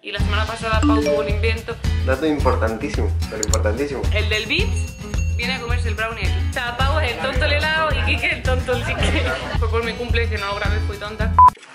Y la semana pasada Pau tuvo un invento. Dato importantísimo, pero importantísimo. El del Vips viene a comerse el brownie aquí. O sea, Pau es el tonto el helado y Kike el tonto el chique. Fue por mi cumple, que no lo grabé, fui tonta.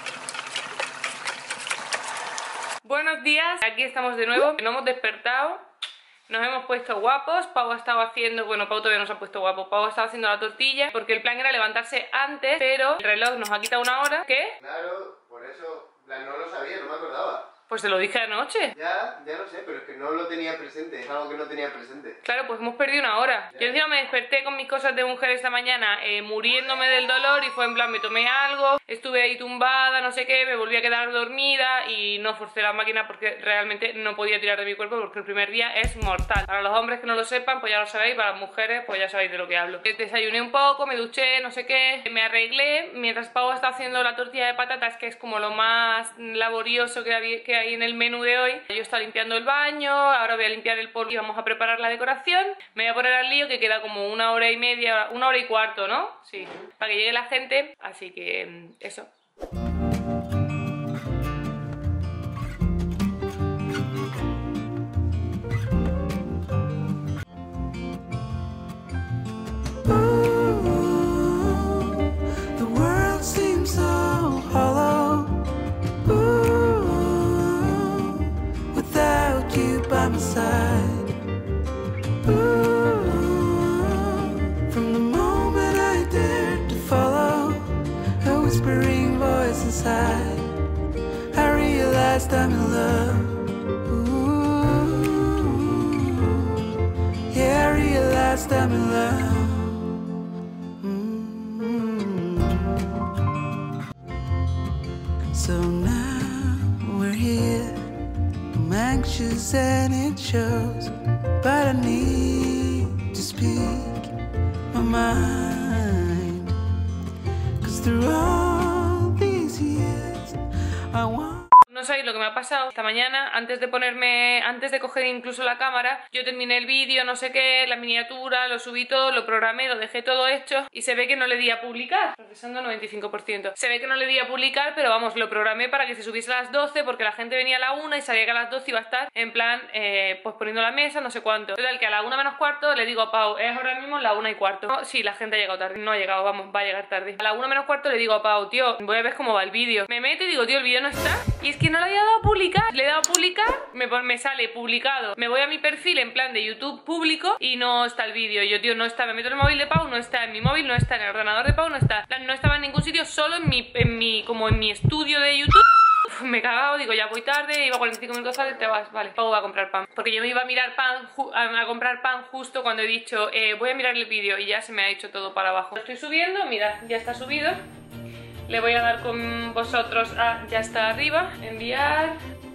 Buenos días, aquí estamos de nuevo. Nos hemos despertado, nos hemos puesto guapos. Pau ha estado haciendo, bueno, Pau todavía no se ha puesto guapo. Pau ha estado haciendo la tortilla porque el plan era levantarse antes, pero el reloj nos ha quitado una hora. ¿Qué? Claro, por eso, no lo sabía, no me acordaba. Pues te lo dije anoche. Ya lo sé, pero es que no lo tenía presente, es algo que no tenía presente. Claro, pues hemos perdido una hora. Yo encima me desperté con mis cosas de mujer esta mañana muriéndome del dolor y fue en plan, me tomé algo, estuve ahí tumbada, no sé qué, me volví a quedar dormida y no forcé la máquina porque realmente no podía tirar de mi cuerpo porque el primer día es mortal. Para los hombres que no lo sepan, pues ya lo sabéis, para las mujeres, pues ya sabéis de lo que hablo. Desayuné un poco, me duché, no sé qué, me arreglé, mientras Pau está haciendo la tortilla de patatas, que es como lo más laborioso que hay en el menú de hoy. Yo estaba limpiando el baño, ahora voy a limpiar el polvo y vamos a preparar la decoración. Me voy a poner al lío, que queda como una hora y media, una hora y cuarto, ¿no? Sí, para que llegue la gente, así que eso. I realized I'm in love. Ooh, yeah, I realized I'm in love. So now we're here. I'm anxious and it shows, but I need to speak my mind. 'Cause through all these years I want. No sabéis lo que me ha pasado esta mañana, antes de coger incluso la cámara, yo terminé el vídeo, no sé qué, la miniatura, lo subí todo, lo programé, lo dejé todo hecho y se ve que no le di a publicar, procesando 95%. Se ve que no le di a publicar, pero vamos, lo programé para que se subiese a las 12 porque la gente venía a la 1 y sabía que a las 12 iba a estar en plan, pues poniendo la mesa, no sé cuánto. Total, que a la 1 menos cuarto le digo a Pau, es ahora mismo la 1 y cuarto. No, sí, la gente ha llegado tarde, no ha llegado, vamos, va a llegar tarde. A la 1 menos cuarto le digo a Pau, tío, voy a ver cómo va el vídeo. Me meto y digo, tío, el vídeo no está. Y es que no le había dado a publicar. Le he dado a publicar, me sale publicado. Me voy a mi perfil en plan de YouTube público y no está el vídeo. Yo, tío, no está. Me meto en el móvil de Pau, no está. En mi móvil no está. En el ordenador de Pau no está. No estaba en ningún sitio, solo en mi estudio de YouTube. Uf, me he cagado, digo, ya voy tarde, iba 45 minutos tarde, te vas, vale, Pau va a comprar pan. Porque yo me iba a mirar a comprar pan justo cuando he dicho, voy a mirar el vídeo y ya se me ha hecho todo para abajo. Lo estoy subiendo, mirad, ya está subido. Le voy a dar con vosotros a ya está arriba, enviar.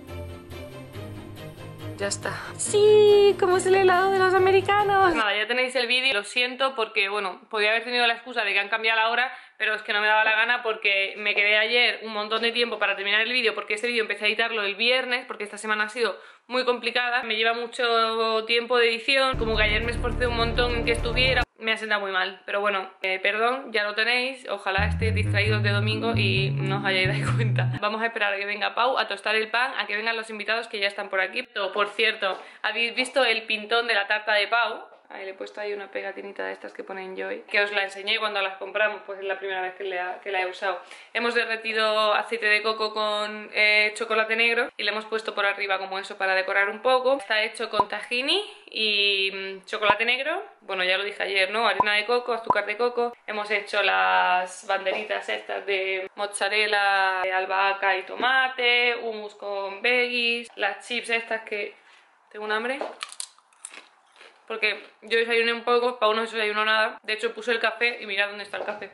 Ya está. ¡Sí! ¡Como es el helado de los americanos! Nada, ya tenéis el vídeo. Lo siento porque, bueno, podría haber tenido la excusa de que han cambiado la hora, pero es que no me daba la gana porque me quedé ayer un montón de tiempo para terminar el vídeo, porque este vídeo empecé a editarlo el viernes, porque esta semana ha sido muy complicada. Me lleva mucho tiempo de edición, como que ayer me esforcé un montón en que estuviera. Me ha sentado muy mal, pero bueno, perdón, ya lo tenéis. Ojalá estéis distraídos de domingo y no os hayáis dado cuenta. Vamos a esperar a que venga Pau, a tostar el pan, a que vengan los invitados que ya están por aquí. Por cierto, ¿habéis visto el pintón de la tarta de Pau? Ahí le he puesto ahí una pegatinita de estas que ponen Joy, que os la enseñé cuando las compramos, pues es la primera vez que la he usado. Hemos derretido aceite de coco con chocolate negro y le hemos puesto por arriba como eso para decorar un poco. Está hecho con tahini y chocolate negro, bueno, ya lo dije ayer, ¿no? Harina de coco, azúcar de coco. Hemos hecho las banderitas estas de mozzarella, albahaca y tomate, hummus con veggies, las chips estas que... ¿Tengo un hambre? Porque yo desayuné un poco, Pau no desayunó nada. De hecho puse el café y mirad dónde está el café.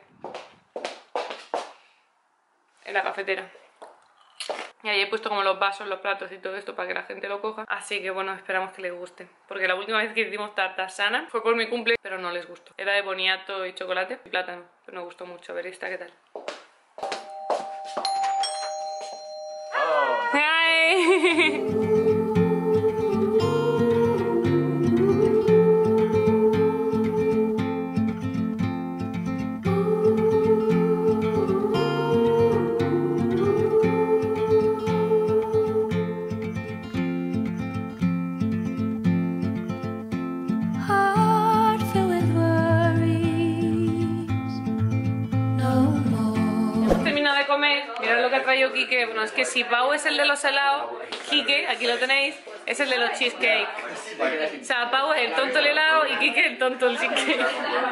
En la cafetera. Y ahí he puesto como los vasos, los platos y todo esto para que la gente lo coja. Así que bueno, esperamos que les guste. Porque la última vez que hicimos tarta sana fue por mi cumple, pero no les gustó. Era de boniato y chocolate y plátano, pero no gustó mucho. A ver esta, ¿qué tal? Oh. ¡Ay! traído Quique, bueno, es que si Pau es el de los helados, Quique, aquí lo tenéis, es el de los cheesecake. O sea, Pau es el tonto el helado y Quique el tonto el cheesecake.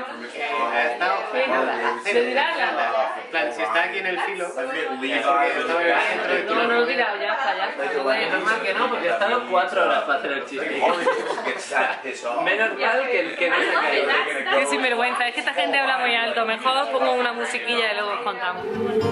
¿De tirarla? En plan, si está aquí en el filo, No, no lo he tirado, ya está, ya está. Es normal que no, porque he estado 4 horas para hacer el cheesecake. Menos mal que el que no se ha caído. Qué sinvergüenza, es que esta gente habla muy alto. Mejor pongo una musiquilla y luego os contamos.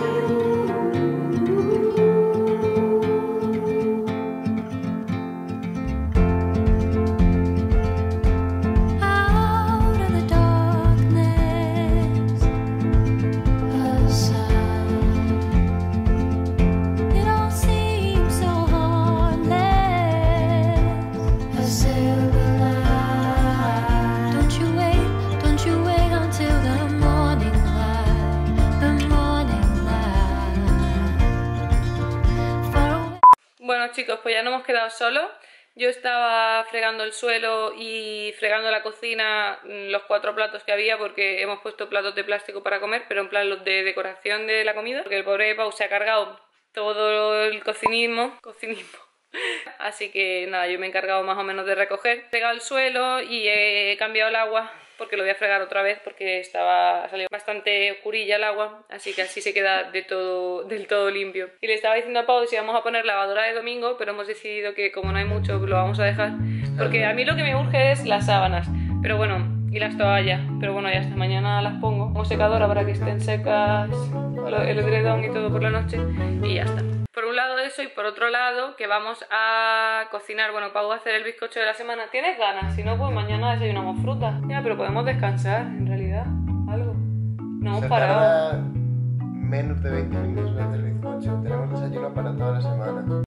Out of the darkness, a sound. It all seems so heartless. A silver light. Don't you wait until the morning light, the morning light. Far away. Bueno chicos, pues ya no hemos quedado solos. Yo estaba fregando el suelo y fregando la cocina, los 4 platos que había, porque hemos puesto platos de plástico para comer, pero en plan los de decoración de la comida, porque el pobre Pau se ha cargado todo el cocinismo. Así que nada, yo me he encargado más o menos de recoger. He fregado el suelo y he cambiado el agua, porque lo voy a fregar otra vez, porque ha salido bastante oscurilla el agua, así que así se queda del todo limpio. Y le estaba diciendo a Pau si vamos a poner lavadora de domingo, pero hemos decidido que como no hay mucho, lo vamos a dejar, porque a mí lo que me urge es las sábanas, pero bueno, y las toallas, pero bueno, ya hasta mañana las pongo como secadora para que estén secas el edredón y todo por la noche, y ya está. Por un lado eso, y por otro lado que vamos a cocinar. Bueno, Pau va a hacer el bizcocho de la semana. ¿Tienes ganas? Si no, pues mañana desayunamos fruta. Ya, pero podemos descansar, en realidad, algo. No hemos se parado. tarda menos de 20 minutos en hacer el bizcocho. Tenemos desayuno para toda la semana.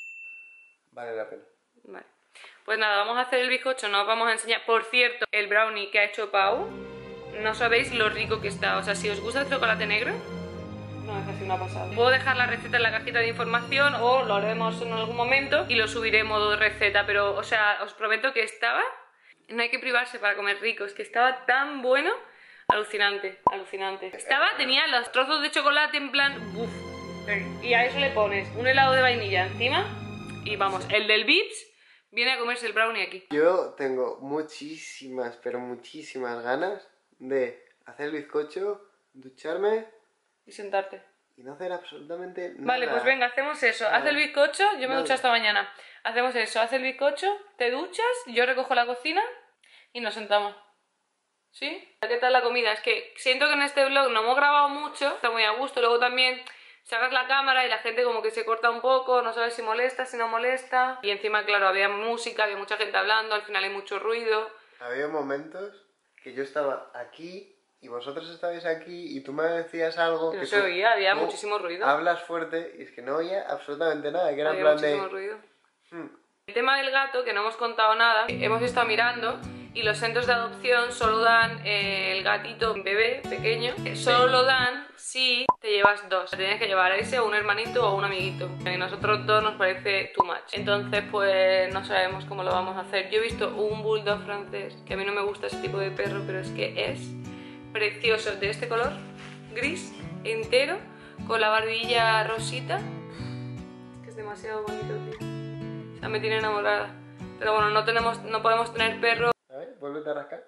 Vale la pena. Vale. Pues nada, vamos a hacer el bizcocho, nos vamos a enseñar. Por cierto, el brownie que ha hecho Pau, no sabéis lo rico que está. O sea, si os gusta el chocolate negro, no, es así una pasada. Puedo dejar la receta en la cajita de información o lo haremos en algún momento y lo subiré en modo receta, pero, o sea, os prometo que estaba... No hay que privarse para comer rico, es que estaba tan bueno, alucinante, alucinante. Tenía los trozos de chocolate en plan, uff, y a eso le pones un helado de vainilla encima y vamos, el del Vips viene a comerse el brownie aquí. Yo tengo muchísimas, pero muchísimas ganas de hacer el bizcocho, ducharme Y sentarte. y no hacer absolutamente nada. Vale, pues venga, hacemos eso. Haz el bizcocho, yo me Nada. ducho hasta mañana. Hacemos eso, haz el bizcocho, te duchas, yo recojo la cocina y nos sentamos. ¿Sí? ¿Qué tal la comida? Es que siento que en este vlog no hemos grabado mucho, está muy a gusto. Luego también sacas la cámara y la gente como que se corta un poco, no sabes si molesta, si no molesta. Y encima, claro, había música, había mucha gente hablando, al final hay mucho ruido. Había momentos que yo estaba aquí y vosotros estabais aquí y tú me decías algo Que no que se tú- oía, había tú muchísimo ruido. Hablas fuerte y es que no oía absolutamente nada, que era en Había plan muchísimo de... ruido. "Hmm". El tema del gato, que no hemos contado nada, hemos estado mirando y los centros de adopción solo dan el gatito bebé pequeño, solo lo dan si te llevas 2. Tienes que llevar a ese o un hermanito o un amiguito. Y a nosotros 2 nos parece too much. Entonces pues no sabemos cómo lo vamos a hacer. Yo he visto un bulldog francés, que a mí no me gusta ese tipo de perro, pero es que es precioso, de este color, gris, entero, con la barbilla rosita. Que es demasiado bonito, tío. O sea, me tiene enamorada. Pero bueno, no podemos tener perro. A ver, vuélvete a rascar.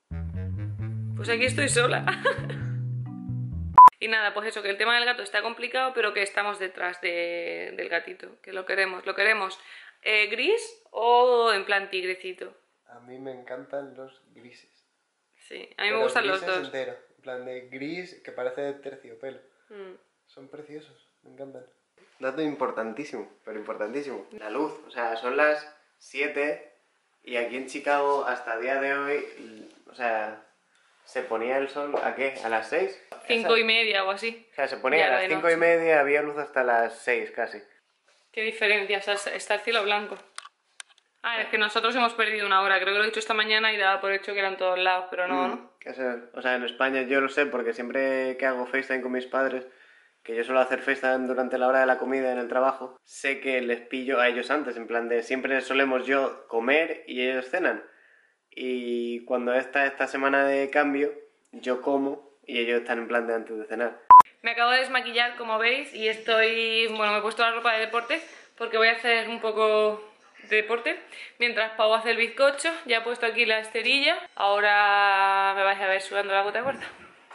Pues aquí estoy sola. Y nada, pues eso, que el tema del gato está complicado, pero que estamos detrás del gatito. Que lo queremos. Lo queremos gris o en plan tigrecito. A mí me encantan los grises. Sí, a mí Pero me gustan los grises dos. entero, en plan de gris que parece de terciopelo. Mm. Son preciosos, me encantan. Dato importantísimo, pero importantísimo. La luz, o sea, son las 7 y aquí en Chicago hasta el día de hoy, o sea, se ponía el sol, ¿a qué? ¿A las 6? 5:30 o así. O sea, se ponía Ya a era las de 5:30, había luz hasta las 6 casi. Qué diferencia, o sea, está el cielo blanco. Ah, es que nosotros hemos perdido una hora, creo que lo he dicho esta mañana y daba por hecho que eran todos lados, pero no, ¿no? O sea, en España yo lo sé porque siempre que hago FaceTime con mis padres, que yo suelo hacer FaceTime durante la hora de la comida en el trabajo, sé que les pillo a ellos antes, en plan de siempre solemos yo comer y ellos cenan. Y cuando esta semana de cambio, yo como y ellos están en plan de antes de cenar. Me acabo de desmaquillar, como veis, y estoy... Bueno, me he puesto la ropa de deporte porque voy a hacer un poco de deporte. Mientras Pau hace el bizcocho, ya he puesto aquí la esterilla. Ahora me vais a ver sudando la gota gorda.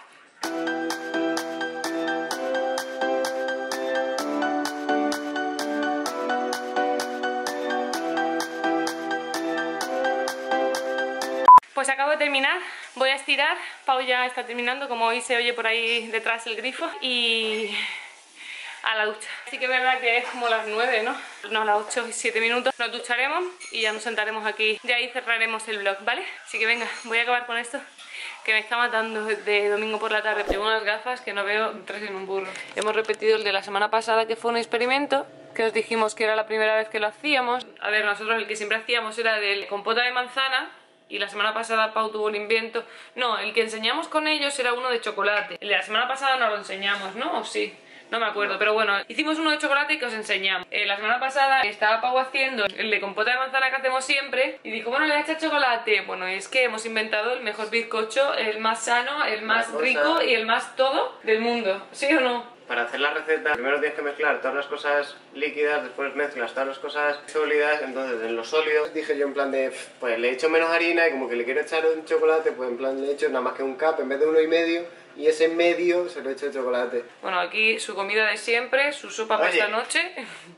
Pues acabo de terminar, voy a estirar, Pau ya está terminando, como hoy se oye por ahí detrás el grifo, y a la ducha. Así que es verdad que es como las 9, ¿no? No, las 8 y 7 minutos. Nos ducharemos y ya nos sentaremos aquí. De ahí cerraremos el vlog, ¿vale? Así que venga, voy a acabar con esto, que me está matando de domingo por la tarde. Llevo unas gafas que no veo 3 en un burro. Hemos repetido el de la semana pasada, que fue un experimento, que os dijimos que era la primera vez que lo hacíamos. A ver, nosotros el que siempre hacíamos era del compota de manzana, y la semana pasada Pau tuvo el invento. No, el que enseñamos con ellos era uno de chocolate. El de la semana pasada no lo enseñamos, ¿no? ¿O sí? No me acuerdo, pero bueno, hicimos uno de chocolate que os enseñamos. La semana pasada estaba Pau haciendo el de compota de manzana que hacemos siempre y dijo, bueno, le he hecho chocolate. Bueno, es que hemos inventado el mejor bizcocho, el más sano, el más rico y el más todo del mundo. ¿Sí o no? Para hacer la receta, primero tienes que mezclar todas las cosas líquidas, después mezclas todas las cosas sólidas. Entonces, en los sólidos dije yo en plan de, pues le echo menos harina y como que le quiero echar un chocolate, pues en plan le echo nada más que un cup en vez de 1,5, y ese medio se lo echo de chocolate. Bueno, aquí su comida de siempre, su sopa para esta noche.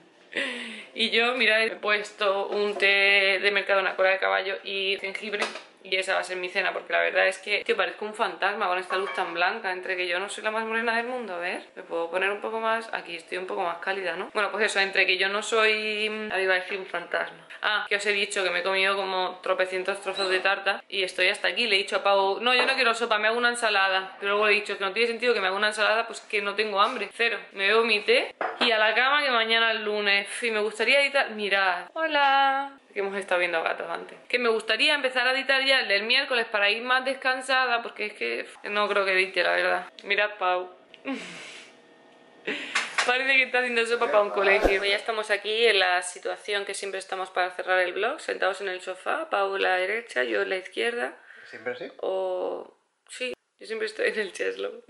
Y yo, mirad, he puesto un té de Mercadona, cola de caballo y jengibre. Y esa va a ser mi cena, porque la verdad es que, tío, parezco un fantasma con esta luz tan blanca. Entre que yo no soy la más morena del mundo, a ver, me puedo poner un poco más, aquí estoy un poco más cálida, ¿no? Bueno, pues eso, entre que yo no soy, ahí iba a decir un fantasma. Ah, que os he dicho que me he comido como tropecientos trozos de tarta y estoy hasta aquí. Le he dicho a Pau, no, yo no quiero sopa, me hago una ensalada. Pero luego le he dicho que no tiene sentido que me haga una ensalada, pues que no tengo hambre, cero. Me bebo mi té y a la cama, que mañana es lunes. Y me gustaría editar, mirad, hola, que hemos estado viendo gatos antes. Que me gustaría empezar a editar ya el del miércoles para ir más descansada, porque es que no creo que edite, la verdad. Mirad, Pau. Parece que está haciendo sopa para un colegio. Pues ya estamos aquí en la situación que siempre estamos para cerrar el vlog, sentados en el sofá, Pau a la derecha, yo a la izquierda. ¿Siempre así? O... sí, yo siempre estoy en el cheslo.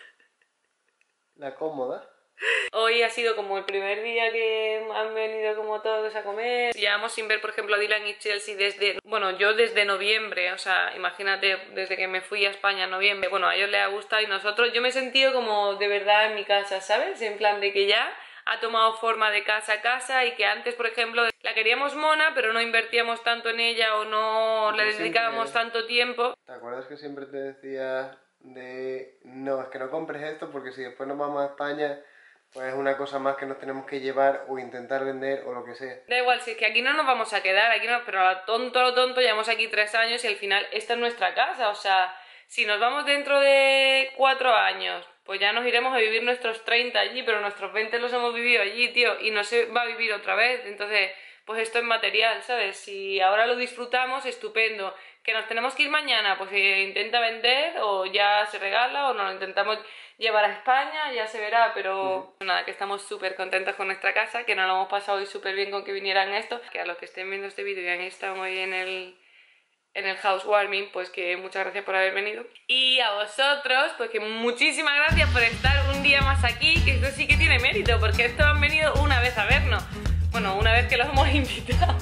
La cómoda. Hoy ha sido como el primer día que han venido como todos a comer. Llevamos sin ver, por ejemplo, a Dylan y Chelsea desde... bueno, yo desde noviembre, o sea, imagínate, desde que me fui a España en noviembre. Bueno, a ellos les ha gustado y nosotros... yo me he sentido como de verdad en mi casa, ¿sabes? En plan de que ya ha tomado forma de casa a casa y que antes, por ejemplo, la queríamos mona, pero no invertíamos tanto en ella o no le dedicábamos tanto tiempo. ¿Te acuerdas que siempre te decía de... no, es que no compres esto porque si después nos vamos a España... pues es una cosa más que nos tenemos que llevar o intentar vender o lo que sea. Da igual, si es que aquí no nos vamos a quedar, aquí no, pero a lo tonto, llevamos aquí 3 años y al final esta es nuestra casa, o sea, si nos vamos dentro de 4 años, pues ya nos iremos a vivir nuestros 30 allí, pero nuestros 20 los hemos vivido allí, tío, y no se va a vivir otra vez, entonces, pues esto es material, ¿sabes? Si ahora lo disfrutamos, estupendo. Que nos tenemos que ir mañana, pues intenta vender o ya se regala o nos lo intentamos llevar a España, ya se verá, pero nada, que estamos súper contentos con nuestra casa, que nos lo hemos pasado hoy súper bien con que vinieran esto, que a los que estén viendo este vídeo y han estado hoy en el housewarming, pues que muchas gracias por haber venido. Y a vosotros, pues que muchísimas gracias por estar un día más aquí, que esto sí que tiene mérito, porque estos han venido una vez a vernos. Bueno, una vez que los hemos invitado.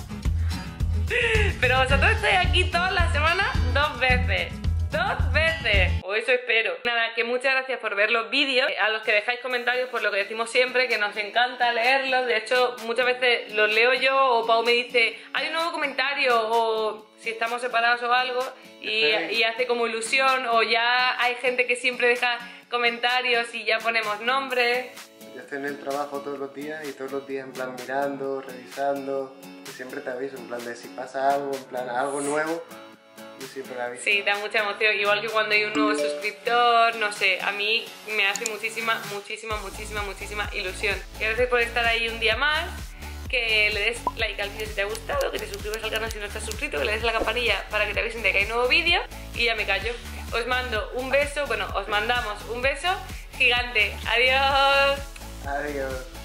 Pero vosotros estáis aquí todas las semanas 2 veces. 2 veces, o eso espero. Nada, que muchas gracias por ver los vídeos. A los que dejáis comentarios, por lo que decimos siempre, que nos encanta leerlos. De hecho, muchas veces los leo yo o Pau me dice, hay un nuevo comentario, o si estamos separados o algo, y hace como ilusión. O ya hay gente que siempre deja comentarios y ya ponemos nombres. Yo estoy en el trabajo todos los días y todos los días en plan mirando, revisando, y siempre te aviso en plan de si pasa algo, en plan algo nuevo, yo siempre aviso. Sí, da mucha emoción, igual que cuando hay un nuevo suscriptor, no sé, a mí me hace muchísima ilusión. Gracias por estar ahí un día más, que le des like al vídeo si te ha gustado, que te suscribas al canal si no estás suscrito, que le des a la campanilla para que te avisen de que hay nuevo vídeo, y ya me callo. Os mando un beso, bueno, os mandamos un beso gigante. Adiós. Adiós.